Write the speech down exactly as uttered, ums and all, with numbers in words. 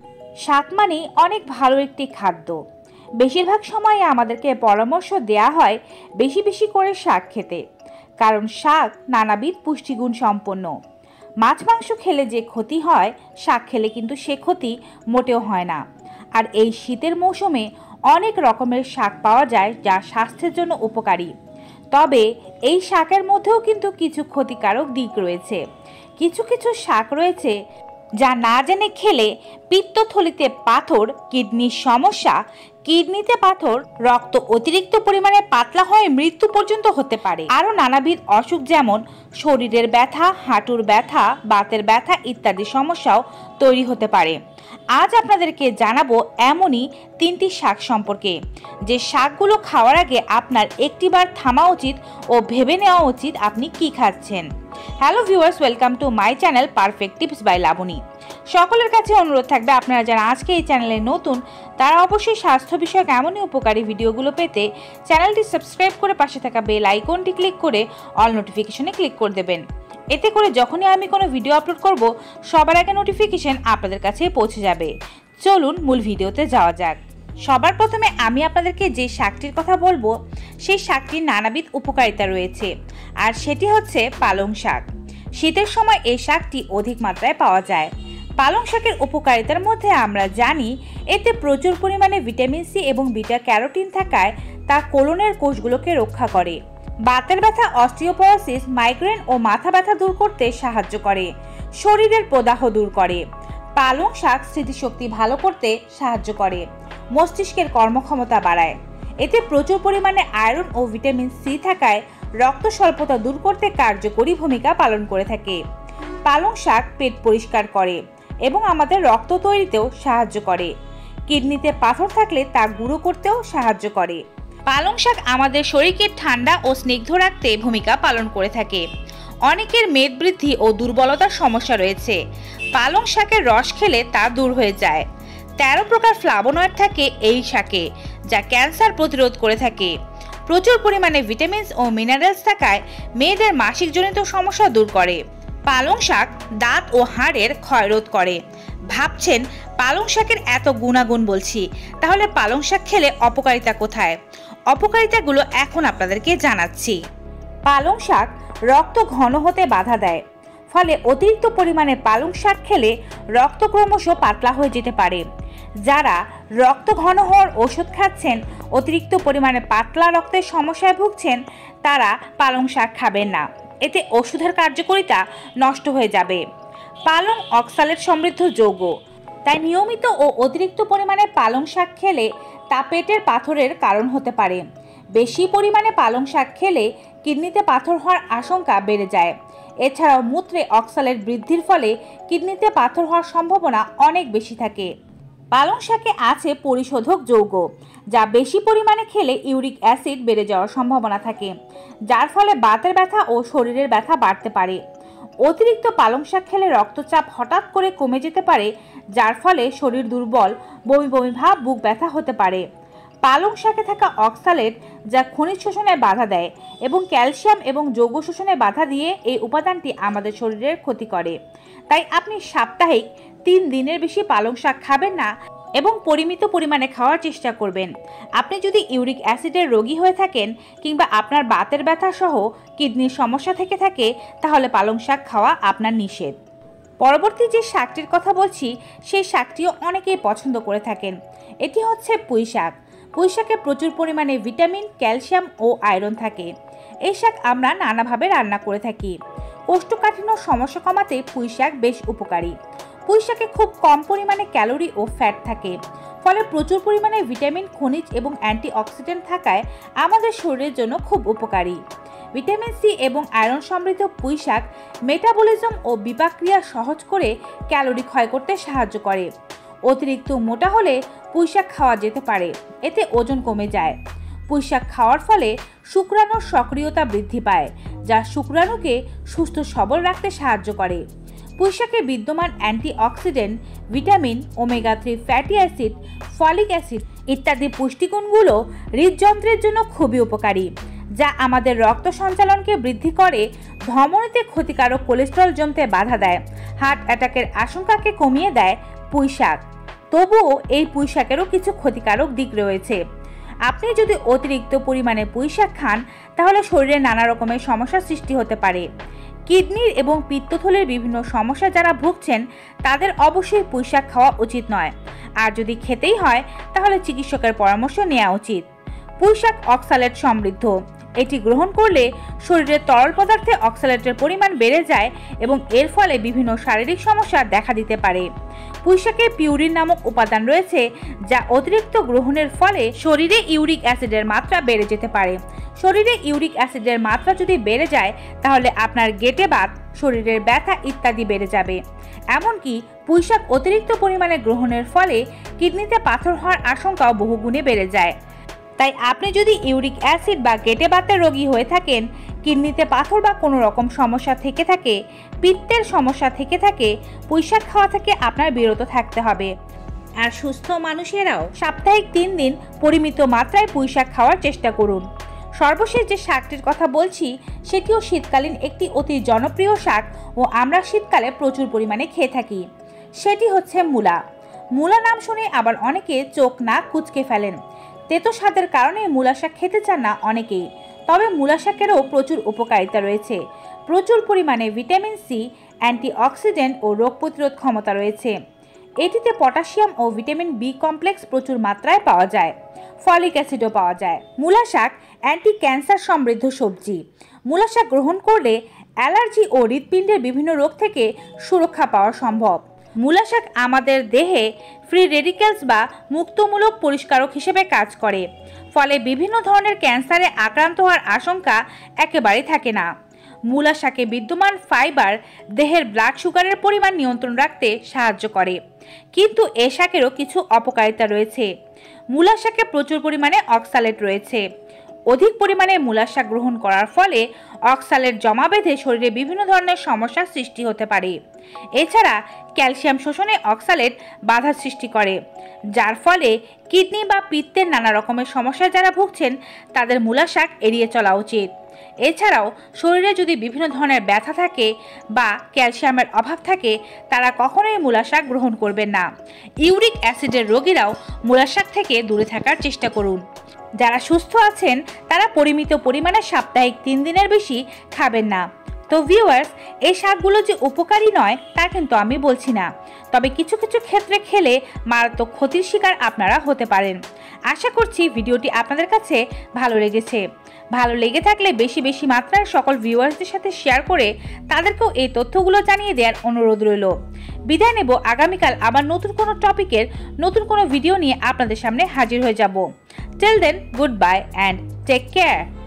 শাক মানে অনেক ভালো একটি খাদ্য। বেশিরভাগ সময় আমাদেরকে পরামর্শ দেয়া হয় বেশি বেশি করে শাক খেতে, কারণ শাক নানাবিধ পুষ্টিগুণ সম্পন্ন। মাছ মাংস খেলে যে ক্ষতি হয়, শাক খেলে কিন্তু সে ক্ষতি মোটেও হয় না। আর এই শীতের মৌসুমে অনেক রকমের শাক পাওয়া যায় যা স্বাস্থ্যের জন্য উপকারী। তবে এই শাকের মধ্যেও কিন্তু কিছু ক্ষতিকারক দিক রয়েছে। কিছু কিছু শাক রয়েছে যা না জেনে খেলে পিত্তথলিতে পাথর, কিডনির সমস্যা, কিডনিতে পাথর, রক্ত অতিরিক্ত পরিমাণে পাতলা হয়ে মৃত্যু পর্যন্ত হতে পারে। আরও নানাবিধ অসুখ যেমন শরীরের ব্যথা, হাঁটুর ব্যথা, বাতের ব্যথা ইত্যাদি সমস্যাও তৈরি হতে পারে। আজ আপনাদেরকে জানাবো এমনই তিনটি শাক সম্পর্কে, যে শাকগুলো খাওয়ার আগে আপনার একটিবার থামা উচিত ও ভেবে নেওয়া উচিত আপনি কি খাচ্ছেন। Hello viewers, welcome to my channel perfect tips by Labani. সকলের কাছে অনুরোধ থাকবে, আপনারা যারা আজকে এই চ্যানেলে নতুন তারা অবশ্যই স্বাস্থ্য বিষয়ক এমনই উপকারী ভিডিওগুলো পেতে চ্যানেলটি সাবস্ক্রাইব করে পাশে থাকা বেল আইকনটি ক্লিক করে অল নোটিফিকেশনে ক্লিক করে দেবেন। এতে করে যখনই আমি কোনো ভিডিও আপলোড করব সবার আগে নোটিফিকেশন আপনাদের কাছে পৌঁছে যাবে। চলুন মূল ভিডিওতে যাওয়া যাক। সবার প্রথমে আমি আপনাদেরকে যে শাকটির কথা বলবো সেই শাকটির নানাবিধ উপকারিতা রয়েছে, আর সেটি হচ্ছে পালং শাক। শীতের সময় এই শাকটি অধিক মাত্রায় পাওয়া যায়। পালং শাকের উপকারিতার মধ্যে আমরা জানি এতে প্রচুর পরিমাণে ভিটামিন সি এবং বিটা ক্যারোটিন থাকায় তা কোলনের কোষগুলোকে রক্ষা করে। বাতের ব্যথা, অস্টিওপরোসিস, মাইগ্রেন ও মাথা ব্যথা দূর করতে সাহায্য করে। শরীরের প্রদাহ দূর করে। পালং শাক স্মৃতিশক্তি ভালো করতে সাহায্য করে। মস্তিষ্কের কর্মক্ষমতা বাড়ায়। এতে প্রচুর পরিমাণে আয়রন ও ভিটামিন সি থাকায় রক্ত স্বল্পতা দূর করতে কার্যকরী ভূমিকা পালন করে থাকে। পালং শাক পেট পরিষ্কার করে এবং আমাদের রক্ত তৈরিতেও সাহায্য করে। কিডনিতে পাথর থাকলে তা গুঁড়ো করতেও সাহায্য করে। পালং শাক আমাদের শরীরকে ঠান্ডা ও স্নিগ্ধ রাখতে ভূমিকা পালন করে থাকে। অনেকের মেদ বৃদ্ধি ও দুর্বলতার সমস্যা রয়েছে, পালং শাকের রস খেলে তা দূর হয়ে যায়। তেরো প্রকার ফ্লাভোনয়েড থাকে এই শাকে, যা ক্যান্সার প্রতিরোধ করে থাকে। প্রচুর পরিমাণে ভিটামিনস ও মিনারেলস থাকায় মেয়েদের মাসিকজনিত সমস্যা দূর করে। পালং শাক দাঁত ও হাড়ের ক্ষয়রোধ করে। ভাবছেন পালং শাকের এত গুণাগুণ বলছি, তাহলে পালং শাক খেলে অপকারিতা কোথায়? অপকারিতাগুলো এখন আপনাদেরকে জানাচ্ছি। পালং শাক রক্ত ঘন হতে বাধা দেয়, ফলে অতিরিক্ত পরিমাণে পালং শাক খেলে রক্ত ক্রমশ পাতলা হয়ে যেতে পারে। যারা রক্ত ঘন হওয়ার ওষুধ খাচ্ছেন, অতিরিক্ত পরিমাণে পাতলা রক্তের সমস্যায় ভুগছেন, তারা পালং শাক খাবেন না। এতে ওষুধের কার্যকারিতা নষ্ট হয়ে যাবে। পালং অক্সালেট সমৃদ্ধ যৌগ, তাই নিয়মিত ও অতিরিক্ত পরিমাণে পালং শাক খেলে তা পেটের পাথরের কারণ হতে পারে। বেশি পরিমাণে পালং শাক খেলে কিডনিতে পাথর হওয়ার আশঙ্কা বেড়ে যায়। এছাড়াও মূত্রে অক্সালেট বৃদ্ধির ফলে কিডনিতে পাথর হওয়ার সম্ভাবনা অনেক বেশি থাকে। পালং শাকে আছে পরিশোধক যৌগ, যা বেশি পরিমাণে খেলে ইউরিক অ্যাসিড বেড়ে যাওয়ার সম্ভাবনা থাকে, যার ফলে বাতের ব্যথা ও শরীরের ব্যথা বাড়তে পারে। অতিরিক্ত পালং শাক খেলে রক্তচাপ হঠাৎ করে কমে যেতে পারে, যার ফলে শরীর দুর্বল, বমি বমি ভাব, বুক ব্যথা হতে পারে। পালং শাকে থাকা অক্সালেট, যা খনিজ শোষণে বাধা দেয় এবং ক্যালসিয়াম এবং যৌগ শোষণে বাধা দিয়ে এই উপাদানটি আমাদের শরীরের ক্ষতি করে। তাই আপনি সাপ্তাহিক তিন দিনের বেশি পালং শাক খাবেন না এবং পরিমিত পরিমাণে খাওয়ার চেষ্টা করবেন। আপনি যদি ইউরিক অ্যাসিডের রোগী হয়ে থাকেন কিংবা আপনার বাতের ব্যথা সহ কিডনির সমস্যা থেকে থাকে, তাহলে পালং শাক খাওয়া আপনার নিষেধ। পরবর্তী যে শাকটির কথা বলছি সেই শাকটিও অনেকেই পছন্দ করে থাকেন। এটি হচ্ছে পুঁই শাক। পুঁই শাকে প্রচুর পরিমাণে ভিটামিন, ক্যালসিয়াম ও আয়রন থাকে। এই শাক আমরা নানাভাবে রান্না করে থাকি। কোষ্ঠকাঠিন্য সমস্যা কমাতে পুঁই শাক বেশ উপকারী। পুঁই শাকে খুব কম পরিমাণে ক্যালোরি ও ফ্যাট থাকে, ফলে প্রচুর পরিমাণে ভিটামিন, খনিজ এবং অ্যান্টিঅক্সিডেন্ট থাকায় আমাদের শরীরের জন্য খুব উপকারী। ভিটামিন সি এবং আয়রন সমৃদ্ধ পুঁই শাক মেটাবলিজম ও বিপাকক্রিয়া সহজ করে ক্যালোরি ক্ষয় করতে সাহায্য করে। অতিরিক্ত মোটা হলে পুঁই শাক খাওয়া যেতে পারে, এতে ওজন কমে যায়। পুঁই শাক খাওয়ার ফলে শুক্রাণুর সক্রিয়তা বৃদ্ধি পায়, যা শুক্রাণুকে সুস্থ সবল রাখতে সাহায্য করে। পুঁই শাকে বিদ্যমান antioxidant, vitamin, omega three fatty acid, folic acid ইত্যাদি পুষ্টিগুণগুলো হৃদযন্ত্রের জন্য খুবই উপকারী, যা আমাদের রক্ত সঞ্চালনকে বৃদ্ধি করে, ধমনীতে ক্ষতিকারক কোলেস্টেরল জমতে বাধা দেয়, হার্ট অ্যাটাকের আশঙ্কাকে কমিয়ে দেয়। পুঁই শাক তবুও এই পুঁই শাকেরও কিছু ক্ষতিকারক দিক রয়েছে। আপনি যদি অতিরিক্ত পরিমাণে পুঁই শাক খান তাহলে শরীরে নানা রকমের সমস্যার সৃষ্টি হতে পারে। কিডনির এবং পিত্তথলির বিভিন্ন সমস্যা যারা ভুগছেন তাদের অবশ্যই পুঁই শাক খাওয়া উচিত নয়, আর যদি খেতেই হয় তাহলে চিকিৎসকের পরামর্শ নেওয়া উচিত। পুঁই শাক অক্সালেট সমৃদ্ধ। এটি গ্রহণ করলে শরীরের তরল পদার্থে অক্সালেটের পরিমাণ বেড়ে যায় এবং এর ফলে বিভিন্ন শারীরিক সমস্যা দেখা দিতে পারে। পুঁই শাকে পিউরিন নামক উপাদান রয়েছে যা অতিরিক্ত গ্রহণের ফলে শরীরে ইউরিক অ্যাসিডের মাত্রা বেড়ে যেতে পারে। শরীরে ইউরিক অ্যাসিডের মাত্রা যদি বেড়ে যায় তাহলে আপনার গেটে বাত, শরীরের ব্যথা ইত্যাদি বেড়ে যাবে। এমনকি পুঁই শাক অতিরিক্ত পরিমাণে গ্রহণের ফলে কিডনিতে পাথর হওয়ার আশঙ্কাও বহুগুণে বেড়ে যায়। তাই আপনি যদি ইউরিক অ্যাসিড বা গেটে বাতের রোগী হয়ে থাকেন, কিডনিতে পাথর বা কোনো রকম সমস্যা থেকে থাকে, পিত্তের সমস্যা থেকে থাকে, পুঁই শাক খাওয়া থেকে আপনার বিরত থাকতে হবে। আর সুস্থ মানুষেরাও সাপ্তাহিক তিন দিন পরিমিত মাত্রায় পুঁই শাক খাওয়ার চেষ্টা করুন। সর্বশেষ যে শাকটির কথা বলছি সেটিও শীতকালীন একটি অতি জনপ্রিয় শাক ও আমরা শীতকালে প্রচুর পরিমাণে খেয়ে থাকি। সেটি হচ্ছে মূলা। মূলা নাম শুনে আবার অনেকে চোখ নাক কুঁচকে ফেলেন। তেতো স্বাদের কারণে মূলা শাক খেতে চান না অনেকেই। তবে মূলা শাকেরও প্রচুর উপকারিতা রয়েছে। প্রচুর পরিমাণে ভিটামিন সি, অ্যান্টিঅক্সিডেন্ট ও রোগ প্রতিরোধ ক্ষমতা রয়েছে। এটিতে পটাশিয়াম ও ভিটামিন বি কমপ্লেক্স প্রচুর মাত্রায় পাওয়া যায়। ফলিক অ্যাসিডও পাওয়া যায়। মূলা শাক অ্যান্টি ক্যান্সার সমৃদ্ধ সবজি। মূলা শাক গ্রহণ করলে অ্যালার্জি ও হৃৎপিণ্ডের বিভিন্ন রোগ থেকে সুরক্ষা পাওয়া সম্ভব। মূলা শাক আমাদের দেহে ফ্রি রেডিক্যালস বা মুক্তমূলক পরিষ্কারক হিসেবে কাজ করে, ফলে বিভিন্ন ধরনের ক্যান্সারে আক্রান্ত হওয়ার আশঙ্কা একেবারেই থাকে না। মূলা শাকে বিদ্যমান ফাইবার দেহের ব্লাড সুগারের পরিমাণ নিয়ন্ত্রণ রাখতে সাহায্য করে। কিন্তু এ শাকেরও কিছু অপকারিতা রয়েছে। মূলা শাকে প্রচুর পরিমাণে অক্সালেট রয়েছে। অধিক পরিমাণে মূলা শাক গ্রহণ করার ফলে অক্সালেট জমা বেঁধে শরীরে বিভিন্ন ধরনের সমস্যার সৃষ্টি হতে পারে। এছাড়া ক্যালসিয়াম শোষণে অক্সালেট বাধার সৃষ্টি করে, যার ফলে কিডনি বা পিত্তের নানা রকমের সমস্যা যারা ভুগছেন তাদের মূলা শাক এড়িয়ে চলা উচিত। এছাড়াও শরীরে যদি বিভিন্ন ধরনের ব্যথা থাকে বা ক্যালসিয়ামের অভাব থাকে তারা কখনোই মূলা শাক গ্রহণ করবেন না। ইউরিক অ্যাসিডের রোগীরাও মূলা শাক থেকে দূরে থাকার চেষ্টা করুন। যারা সুস্থ আছেন তারা পরিমিত পরিমাণে সাপ্তাহিক তিন দিনের বেশি খাবেন না। তো ভিউয়ার্স, এই শাকগুলো যে উপকারী নয় তা কিন্তু আমি বলছি না, তবে কিছু কিছু ক্ষেত্রে খেলে মারাত্মক ক্ষতির শিকার আপনারা হতে পারেন। আশা করছি ভিডিওটি আপনাদের কাছে ভালো লেগেছে। ভালো লেগে থাকলে বেশি বেশি মাত্রায় সকল ভিউয়ার্সদের সাথে শেয়ার করে তাদেরকেও এই তথ্যগুলো জানিয়ে দেওয়ার অনুরোধ রইল। বিদায় নেব। আগামীকাল আবার নতুন কোনো টপিকের নতুন কোনো ভিডিও নিয়ে আপনাদের সামনে হাজির হয়ে যাব। Till then, good bye and take care.